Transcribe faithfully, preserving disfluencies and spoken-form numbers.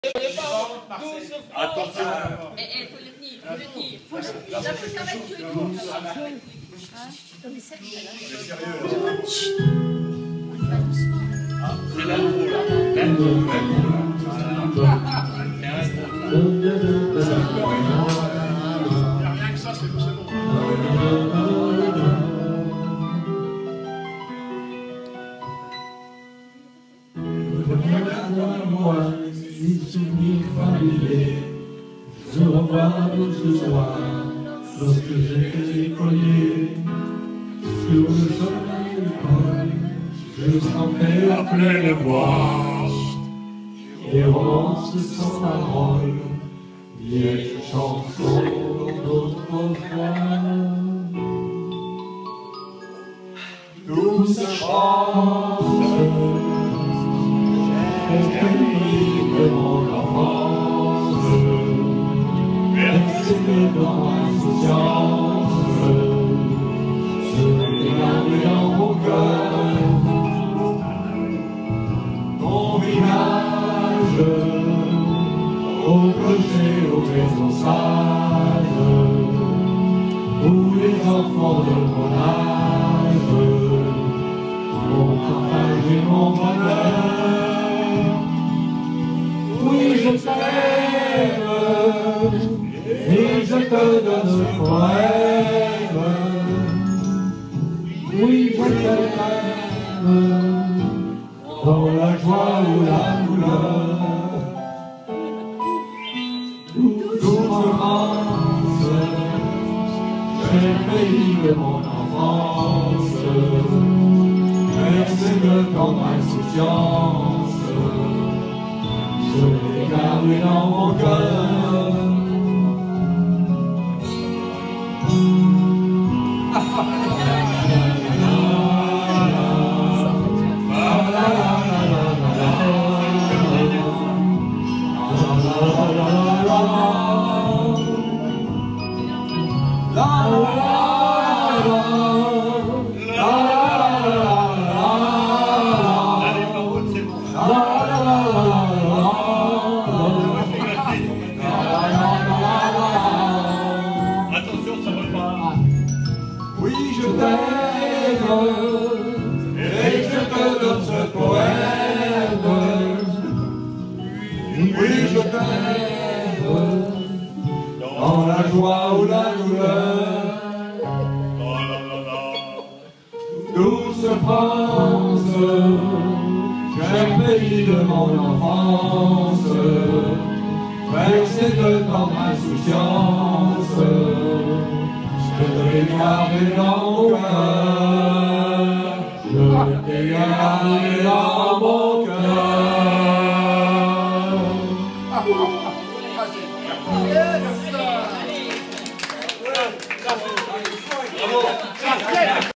Attention. Eh, eh, faut le tenir, faut le tenir. Faut le tenir. La plus ça va être que nous. Comme ça, C'est sérieux. Ah, c'est l'intro là. L'intro, l'intro là. C'est l'intro. Rien que ça, c'est bon. Regarde-moi, les souvenirs familiers, je revois tout ce soir, lorsque j'étais écolier, sur le chemin de l'école, je sentais À pleine voix. des romances sans parole, vieilles chansons d'autrefois. Douce chante, de mon enfance, merci de dans l'insouciance, je l'ai gardé dans mon cœur, mon village, au clocher, aux maisons sages, où les enfants de mon âge ont partagé mon bonheur. Oui, je t'aime, et je te donne ce poème. Oui, je t'aime, dans la joie ou la douleur. Douce France, cher pays de mon enfance, bercé de tendre insouciance, je l'ai gardé dans mon cœur. Oui, je t'aime, et je te donne ce poème. Oui, je t'aime, dans la joie ou la douleur. Douce France, cher pays de mon enfance, bercé de tendre insouciance, je t'ai gardé dans mon cœur, je t'ai gardé dans mon cœur. Bravo.